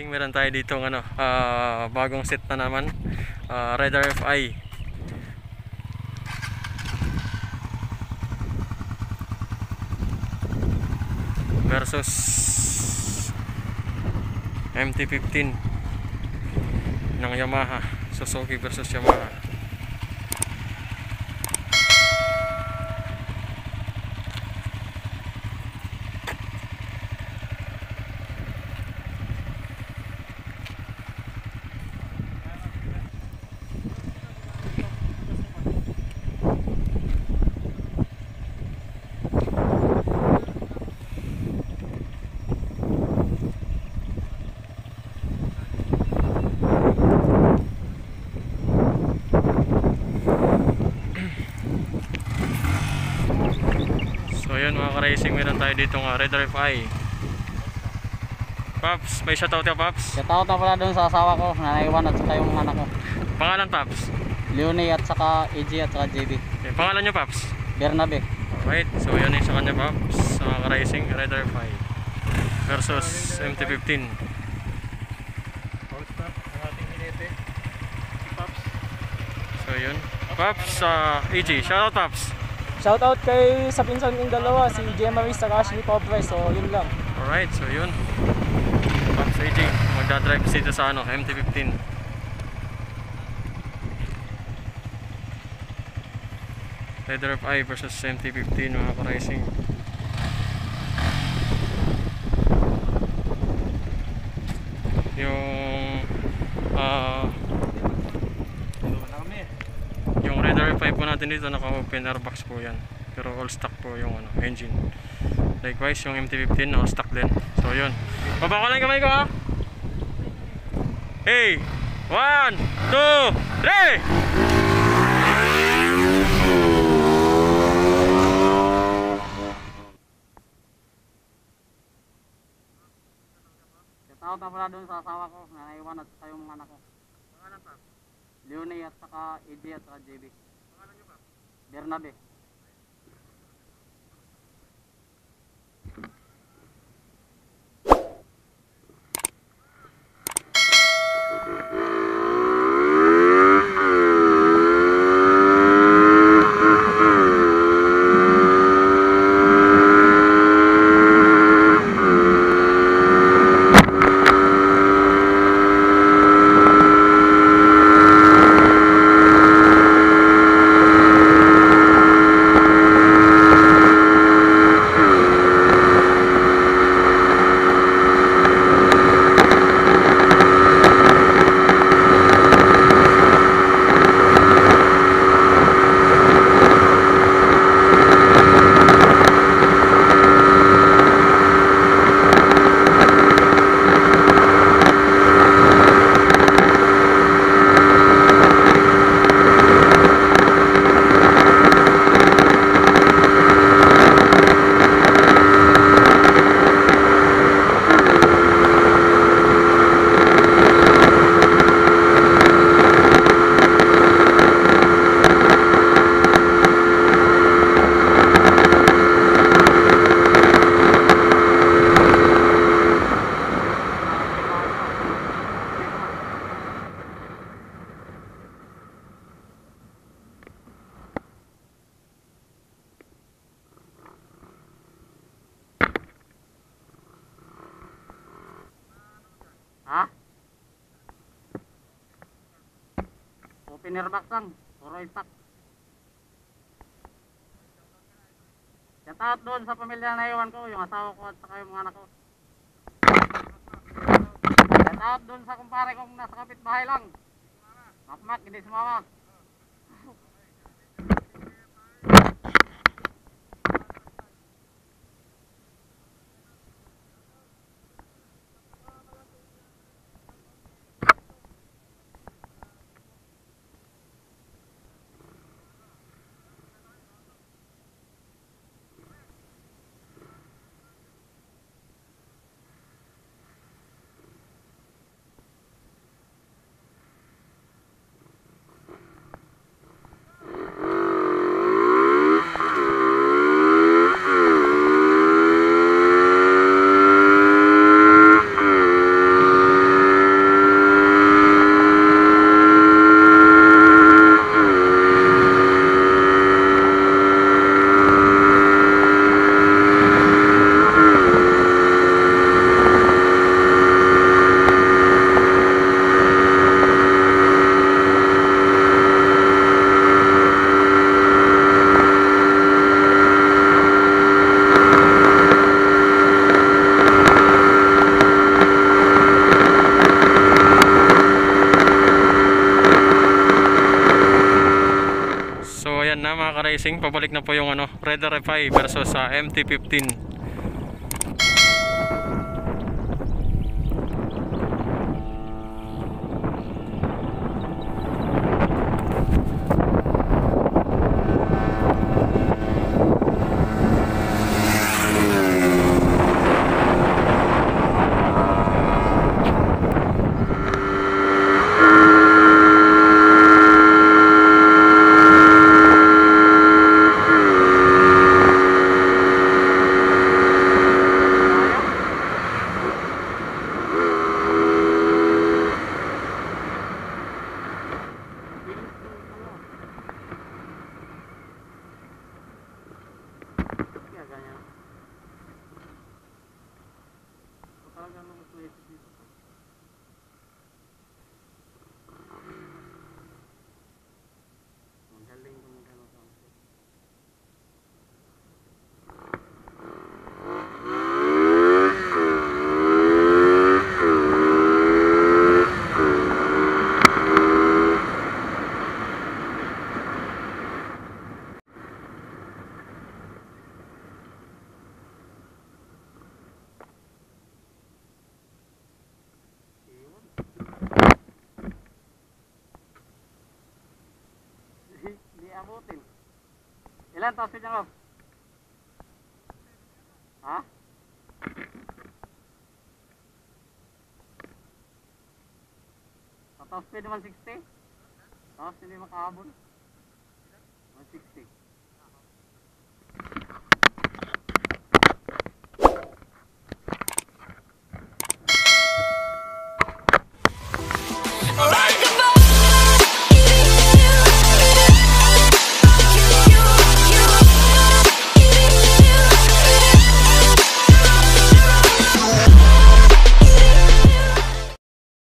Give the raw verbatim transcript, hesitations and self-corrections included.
meron tayo dito ng ano, uh, bagong set na naman, uh, Rider F I versus M T fifteen ng Yamaha. Suzuki versus Yamaha. So yun mga ka-racing, meron tayo dito nga Rider F I. Paps, may shoutout ka Paps? Shoutout na pala doon sa asawa ko na naiwan at saka yung anak ko. Pangalan Paps? Leonie at saka E G at saka J B. Okay, pangalan nyo Paps? Bernabe. Alright, so yun yung sa kanya Paps, sa mga ka-racing, Rider F I versus M T fifteen. So yun, Paps, uh, E G, shoutout Paps. Shoutout kay sa pinsan kong dalawa, si J M at Ashley Pobre. So yun lang. Alright, so yun, Paps E G, magdadrive dito sa ano, M T fifteen. Rider F I versus M T fifteen mga ka-racing. Yung uh, yung Rider F I po natin dito naka-open airbox po yan, pero all stock po yung ano, engine. Likewise yung M T fifteen all stock din. So yun, baba ko lang kamay ko ha. Hey, one, two, three. Shoutout na pala doon sa asawa ko na naiwan at saka yung anak ko. Pangalan pa? Leonie at saka E G at saka J B. Pangalan nyo pa? Bernabe. Ha? Open airbox lang, puro stock. Shoutout doon sa pamilya na naiwan ko, yung asawa ko at saka yung mga anak ko. Shoutout doon sa kumpare kong nasa kapitbahay lang. Makmak, hindi sumama. racing. Pabalik na po yung ano, Red R F I versus sa M T fifteen. Hindi abutin. Ilan top speed niya, ha? Sa top speed one sixty? Tapos hindi makahabol one sixty.